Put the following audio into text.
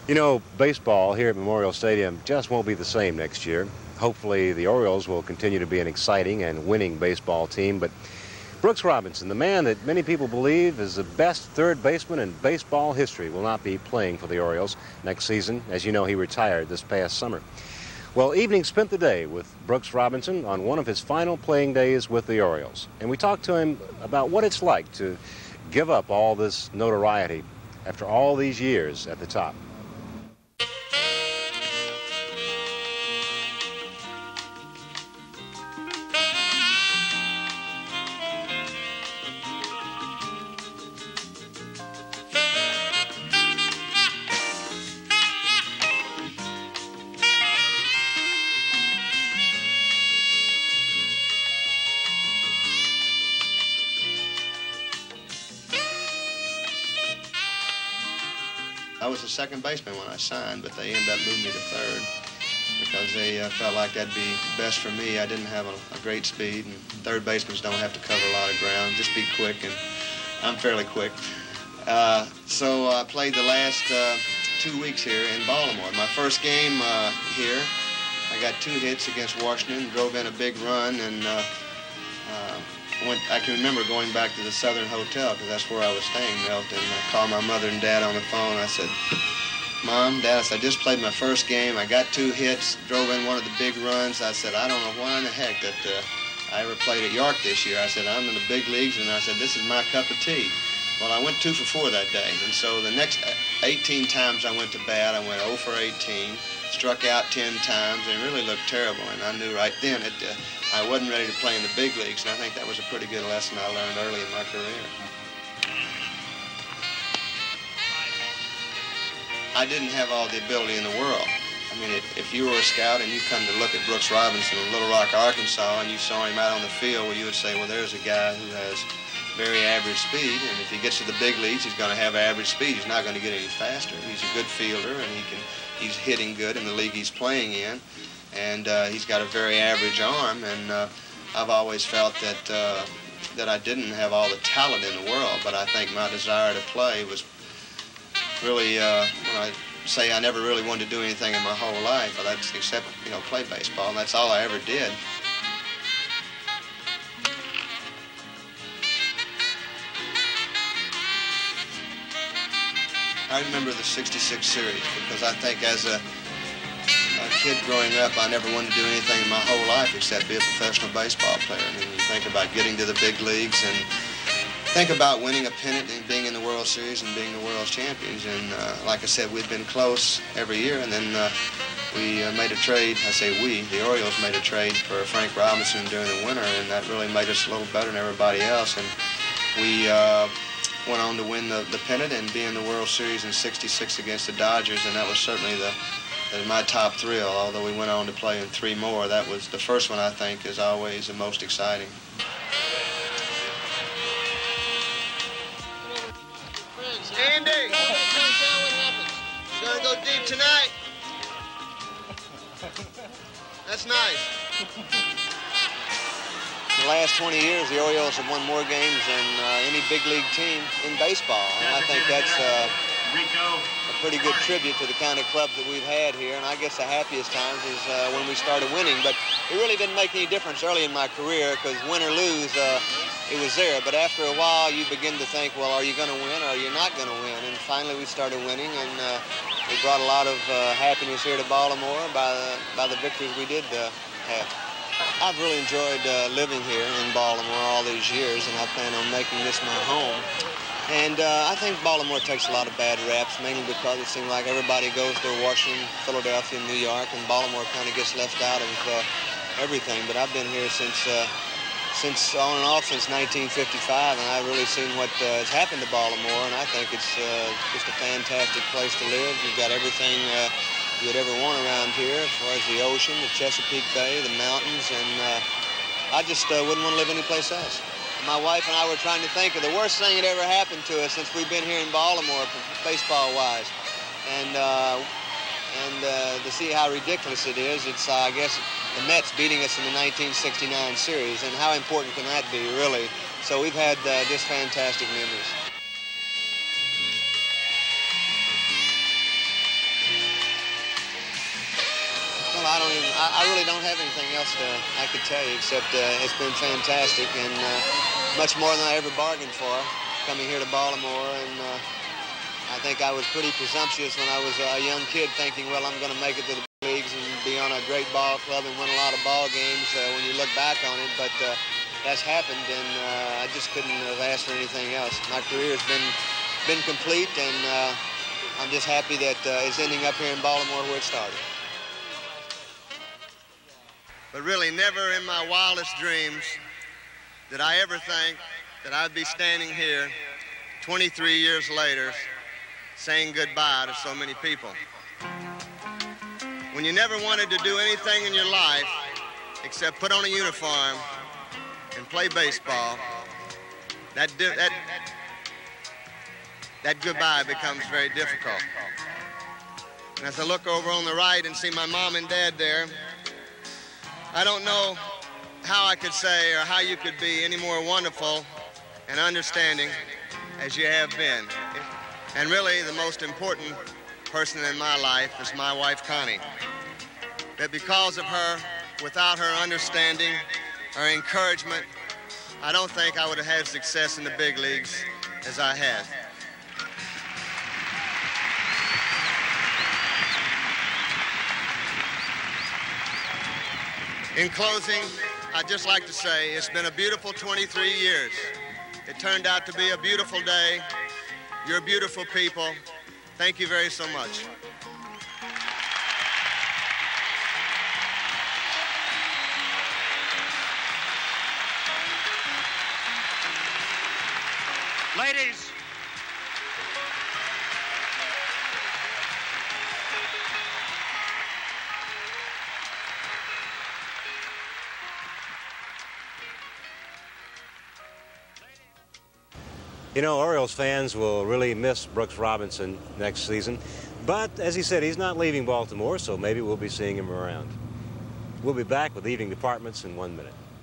You know, baseball here at Memorial Stadium just won't be the same next year. Hopefully the Orioles will continue to be an exciting and winning baseball team, but Brooks Robinson, the man that many people believe is the best third baseman in baseball history, will not be playing for the Orioles next season. As you know, he retired this past summer. Well, Evening spent the day with Brooks Robinson on one of his final playing days with the Orioles, and we talked to him about what it's like to give up all this notoriety after all these years at the top. I was a second baseman when I signed, but they ended up moving me to third because they felt like that'd be best for me. I didn't have a great speed, and third basemen don't have to cover a lot of ground, just be quick, and I'm fairly quick. So I played the last 2 weeks here in Baltimore. My first game here, I got 2 hits against Washington, drove in a big run, and I can remember going back to the Southern Hotel because that's where I was staying, Milton. I called my mother and dad on the phone. I said, Mom, Dad, I just played my first game. I got 2 hits, drove in one of the big runs. I said, I don't know why in the heck that I ever played at York this year. I said, I'm in the big leagues, and I said, this is my cup of tea. Well, I went 2 for 4 that day, and so the next 18 times I went to bat, I went 0 for 18, struck out 10 times, and it really looked terrible, and I knew right then I wasn't ready to play in the big leagues, and I think that was a pretty good lesson I learned early in my career. I didn't have all the ability in the world. I mean, if you were a scout and you come to look at Brooks Robinson in Little Rock, Arkansas, and you saw him out on the field, well, you would say, well, there's a guy who has very average speed, and if he gets to the big leagues, he's going to have average speed. He's not going to get any faster. He's a good fielder, and he's hitting good in the league he's playing in, and he's got a very average arm, and I've always felt that I didn't have all the talent in the world, but I think my desire to play was really, when I say I never really wanted to do anything in my whole life, well, that's except, play baseball, and that's all I ever did. I remember the '66 series because I think as a kid growing up, I never wanted to do anything in my whole life except be a professional baseball player. And then you think about getting to the big leagues and think about winning a pennant and being in the World Series and being the world's champions. And like I said, we'd been close every year, and then we made a trade. I say we, the Orioles made a trade for Frank Robinson during the winter, and that really made us a little better than everybody else. And we went on to win the pennant and be in the World Series in '66 against the Dodgers, and that was certainly my top thrill. Although we went on to play in 3 more, that was the first one. I think is always the most exciting. Andy, you gonna go deep tonight? That's nice. In the last 20 years, the Orioles have won more games than any big league team in baseball, and I think that's a pretty good tribute to the kind of clubs that we've had here. And I guess the happiest times is when we started winning, but it really didn't make any difference early in my career because win or lose, it was there. But after a while, you begin to think, well, are you going to win or are you not going to win? And finally, we started winning, and we brought a lot of happiness here to Baltimore by the victories we did have. I've really enjoyed living here in Baltimore all these years, and I plan on making this my home. And I think Baltimore takes a lot of bad raps, mainly because it seems like everybody goes to Washington, Philadelphia, and New York, and Baltimore kind of gets left out of everything. But I've been here since on and off since 1955, and I've really seen what has happened to Baltimore, and I think it's just a fantastic place to live. You've got everything you would ever want around here, as far as the ocean, the Chesapeake Bay, the mountains, and I just wouldn't want to live anyplace else. My wife and I were trying to think of the worst thing that ever happened to us since we've been here in Baltimore, baseball-wise, and to see how ridiculous it is. It's, I guess, the Mets beating us in the 1969 series, and how important can that be, really? So we've had just fantastic memories. I really don't have anything else I could tell you except it's been fantastic and much more than I ever bargained for coming here to Baltimore. And I think I was pretty presumptuous when I was a young kid thinking, well, I'm going to make it to the leagues and be on a great ball club and win a lot of ball games when you look back on it. But that's happened, and I just couldn't have asked for anything else. My career has been complete, and I'm just happy that it's ending up here in Baltimore where it started. But really, never in my wildest dreams did I ever think that I'd be standing here 23 years later saying goodbye to so many people. When you never wanted to do anything in your life except put on a uniform and play baseball, that goodbye becomes very difficult. And as I look over on the right and see my mom and dad there, I don't know how I could say or how you could be any more wonderful and understanding as you have been. And really, the most important person in my life is my wife, Connie. That because of her, without her understanding, her encouragement, I don't think I would have had success in the big leagues as I had. In closing, I'd just like to say it's been a beautiful 23 years. It turned out to be a beautiful day. You're beautiful people. Thank you very so much. Ladies, You know, Orioles fans will really miss Brooks Robinson next season. But, as he said, he's not leaving Baltimore, so maybe we'll be seeing him around. We'll be back with Evening Departments in 1 minute.